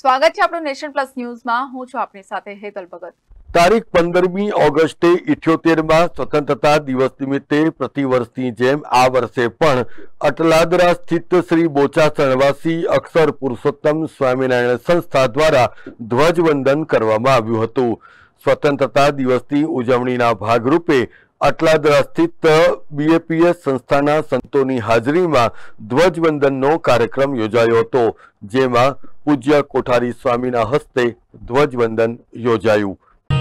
સ્વાગત છે આપણું નેશન પ્લસ ન્યૂઝમાં। હું છું આપની સાથે હેતલ ભગત। તારીખ 15મી ઓગસ્ટે 78માં સ્વતંત્રતા દિવસ નિમિત્તે પ્રતિવર્ષની જેમ આ વર્ષે પણ અટલાદરા સ્થિત શ્રી બોચાસણવાસી અક્ષર પુરુષોત્તમ સ્વામિનારાયણ સંસ્થા દ્વારા ધ્વજવંદન કરવામાં આવ્યું હતું। સ્વતંત્રતા દિવસની ઉજવણીના ભાગરૂપે અટલાદરા સ્થિત બીએપીએસ સંસ્થાના સંતોની હાજરીમાં ધ્વજવંદનનો કાર્યક્રમ યોજાયો હતો, જેમાં પૂજ્ય કોઠારી સ્વામીના હસ્તે ધ્વજવંદન યોજાયું।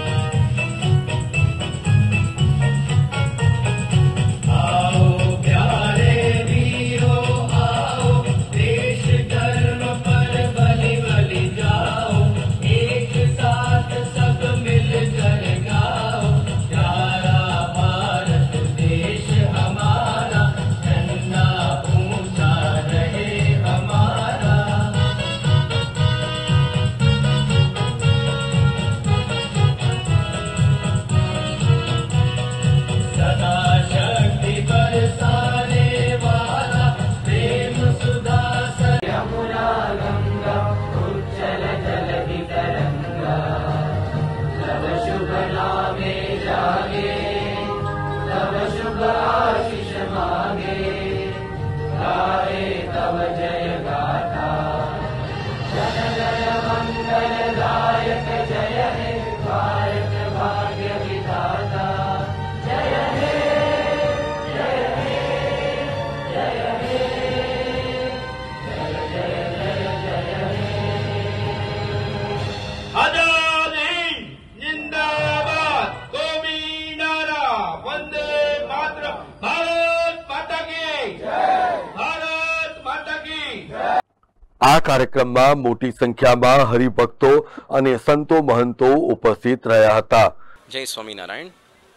આ કાર્યક્રમમાં મોટી સંખ્યામાં હરિભક્તો અને સંતો મહંતો ઉપસ્થિત રહ્યા હતા। જય સ્વામિનારાયણ।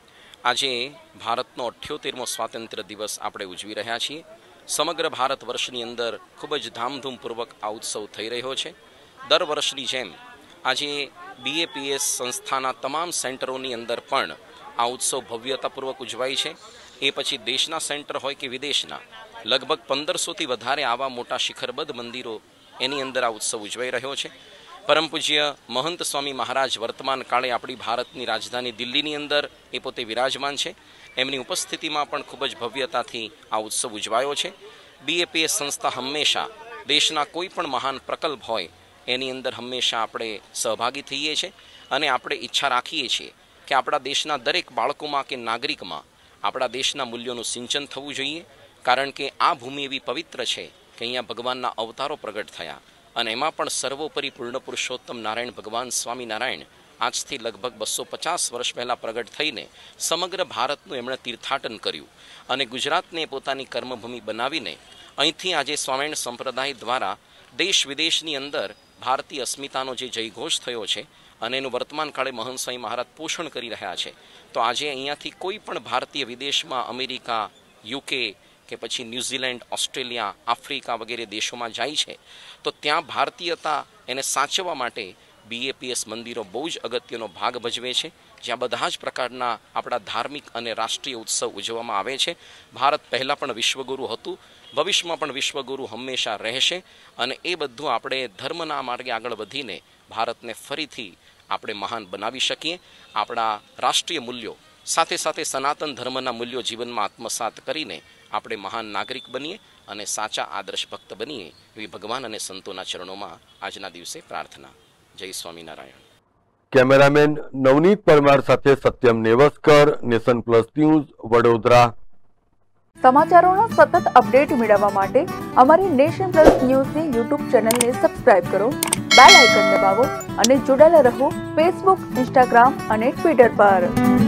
આજે ભારતનો 78મો સ્વાતંત્ર્ય દિવસ આપણે ઉજવી રહ્યા છીએ। સમગ્ર ભારત વર્ષની અંદર ખૂબ જ ધામધૂમપૂર્વક આ ઉત્સવ થઈ રહ્યો છે। દર વર્ષની જેમ આજે બીએપીએસ સંસ્થાના તમામ સેન્ટરોની અંદર પણ આ ઉત્સવ ભવ્યતાપૂર્વક ઉજવાય છે। એ પછી દેશના સેન્ટર હોય કે વિદેશના લગભગ 1500થી વધારે આવા મોટા શિખરબદ્ધ મંદિરો એની અંદર આ ઉત્સવ ઉજવાઈ રહ્યો છે। પરમ પૂજ્ય મહંત સ્વામી મહારાજ વર્તમાન કાળે આપણી ભારતની રાજધાની દિલ્હીની અંદર એ પોતે વિરાજમાન છે। એમની ઉપસ્થિતિમાં પણ ખૂબ જ ભવ્યતાથી આ ઉત્સવ ઉજવાયો છે। બીએપીએસ સંસ્થા હંમેશા દેશના કોઈ પણ મહાન પ્રકલ્પ હોય એની અંદર હંમેશા આપણે સહભાગી થઈએ છીએ અને આપણે ઈચ્છા રાખીએ છીએ કે આપણા દેશના દરેક બાળકોમાં કે નાગરિકમાં આપણા દેશના મૂલ્યોનું સિંચન થવું જોઈએ, કારણ કે આ ભૂમિ એવી પવિત્ર છે કે અહીંયા ભગવાનના અવતારો પ્રગટ થયા અને એમાં પણ સર્વોપરી પૂર્ણ પુરુષોત્તમ નારાયણ ભગવાન સ્વામિનારાયણ આજથી લગભગ 250 વર્ષ પહેલાં પ્રગટ થઈને સમગ્ર ભારતનું એમણે તીર્થાટન કર્યું અને ગુજરાતને પોતાની કર્મભૂમિ બનાવીને અહીંથી આજે સ્વામિનારાયણ સંપ્રદાય દ્વારા દેશ વિદેશની અંદર ભારતીય અસ્મિતાનો જે જયઘોષ થયો છે અને એનું વર્તમાન કાળે મહંત સ્વામી મહારાજ પોષણ કરી રહ્યા છે। તો આજે અહીંયાથી કોઈ પણ ભારતીય વિદેશમાં અમેરિકા, યુકે કે પછી ન્યૂઝીલેન્ડ, ઓસ્ટ્રેલિયા, આફ્રિકા વગેરે દેશોમાં જાય છે તો ત્યાં ભારતીયતા એને સાચવવા માટે બીએપીએસ મંદિરો બહુ જ અગત્યનો ભાગ ભજવે છે, જ્યાં બધા જ પ્રકારના આપણા ધાર્મિક અને રાષ્ટ્રીય ઉત્સવ ઉજવવામાં આવે છે। ભારત પહેલાં પણ વિશ્વગુરુ હતું, ભવિષ્યમાં પણ વિશ્વગુરુ હંમેશા રહેશે અને એ બધું આપણે ધર્મના માર્ગે આગળ વધીને ભારતને ફરીથી આપણે મહાન બનાવી શકીએ। આપણા રાષ્ટ્રીય મૂલ્યો સાથે સાથે સનાતન ધર્મના મૂલ્યો જીવનમાં આત્મસાત કરીને આપણે મહાન નાગરિક બનીએ અને સાચા આદર્શ ભક્ત બનીએ એવી ભગવાન અને સંતોના ચરણોમાં આજના દિવસે પ્રાર્થના। જય સ્વામિનારાયણ। કેમેરામેન નવનીત પરમાર સાથે Satyam Nevaskar, Nation Plus News, Vadodara. સમાચારોના સતત અપડેટ મેળવવા માટે અમારી નેશન પ્લસ ન્યૂઝની યુટ્યુબ ચેનલને સબસ્ક્રાઇબ કરો, બેલ આઇકન દબાવો અને જોડાયેલા રહો ફેસબુક, ઇન્સ્ટાગ્રામ અને ટ્વિટર પર।